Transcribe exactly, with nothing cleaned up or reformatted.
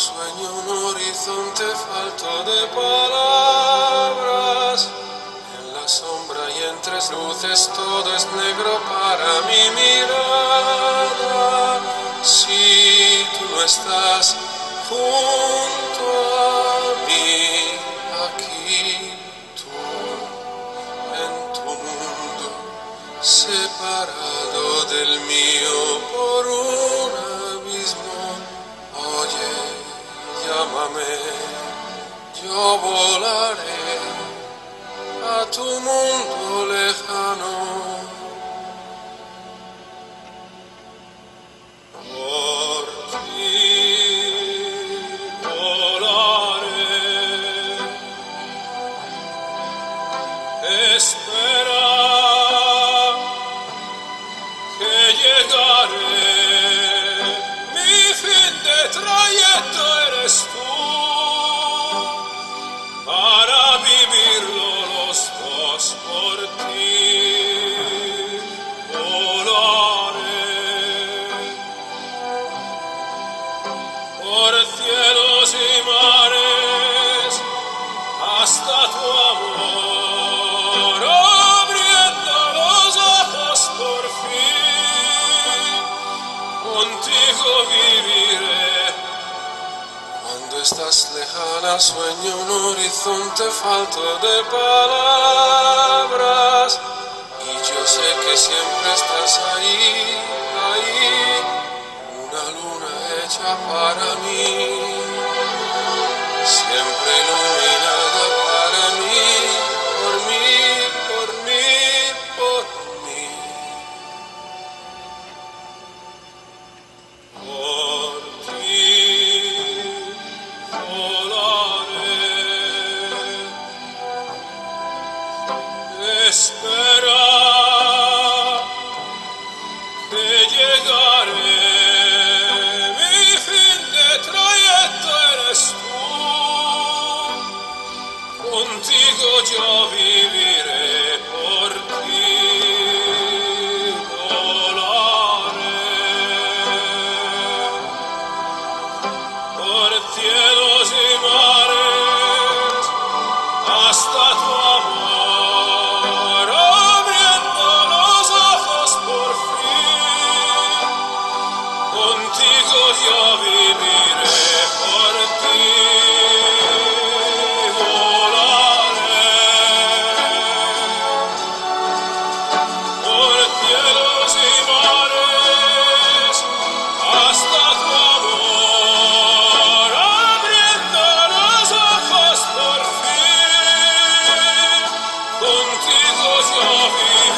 sueño un horizonte falto de palabras. En la sombra y entre luces todo es negro para mi mirada. Si tú no estás junto a mí, aquí tú en tu mundo, separado del mío por un abismo. Oye, llámame, yo volaré a tu mundo lejano. Por ti volaré. Espera que llegaré. Mi fin de trayecto eres tú. Para vivirlo los dos por ti volaré por cielos y mares hasta tu amor, abriendo los ojos por fin, contigo viviré. Cuando estás lejana sueño un horizonte falto de palabras, y yo sé que siempre estás ahí, ahí, una luna hecha para mí, siempre iluminada para mí, por mí, por mí, por mí. Por ti volaré. Espera que llegaré. Mi fin de trayecto eres tú. Contigo yo viviré por ti. Volaré por cielos y mares hasta tu amor, abriendo los ojos por fin, contigo yo viviré por ti. Volaré por cielos y mares hasta tu amor, abriendo los ojos por fin, contigo yo viviré.